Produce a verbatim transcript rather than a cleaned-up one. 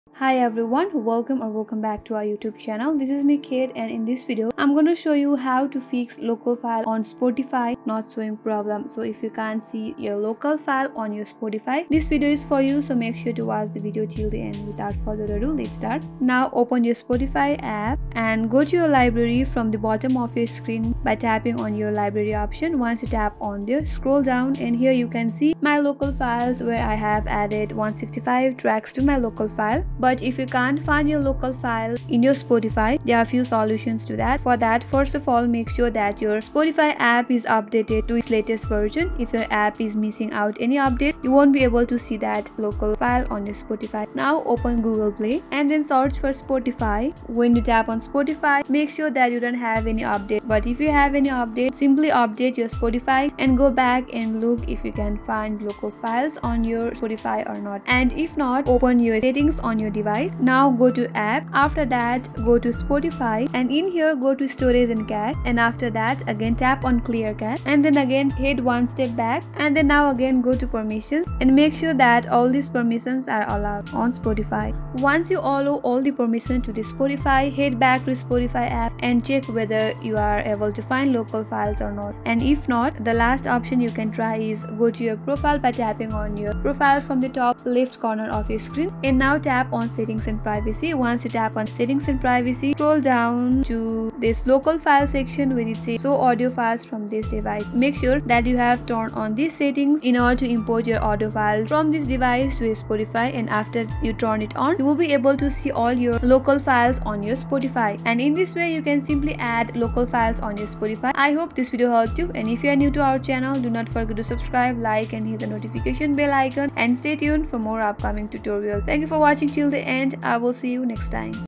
Hi everyone, welcome or welcome back to our YouTube channel. This is me Kate, and in this video I'm going to show you how to fix local file on Spotify not showing problem. So if you can't see your local file on your Spotify, this video is for you, so make sure to watch the video till the end. Without further ado, let's start. Now open your Spotify app and go to your library from the bottom of your screen by tapping on your library option. Once you tap on there, scroll down and here you can see my local files where I have added one hundred sixty-five tracks to my local file. But if you can't find your local file in your Spotify, there are a few solutions to that. For that, first of all, make sure that your Spotify app is updated to its latest version. If your app is missing out any update, you won't be able to see that local file on your Spotify. Now open Google Play and then search for Spotify. When you tap on Spotify, make sure that you don't have any update. But if you have any update, simply update your Spotify and go back and look if you can find local files on your Spotify or not. And if not, open your settings on your device. Now go to app. After that, go to Spotify, and in here go to storage and cache, and after that again tap on clear cache, and then again head one step back, and then now again go to permissions and make sure that all these permissions are allowed on Spotify. Once you allow all the permission to the Spotify, head back to Spotify app and check whether you are able to find local files or not. And if not, the last option you can try is go to your profile by tapping on your profile from the top left corner of your screen, and now tap on settings and privacy. Once you tap on settings and privacy, scroll down to this local file section where it says show audio files from this device. Make sure that you have turned on these settings in order to import your audio files from this device to your Spotify, and after you turn it on, you will be able to see all your local files on your Spotify. And in this way you can simply add local files on your Spotify. I hope this video helped you, and if you are new to our channel, do not forget to subscribe, like and hit the notification bell icon, and stay tuned for more upcoming tutorials. Thank you for watching till the end. I will see you next time.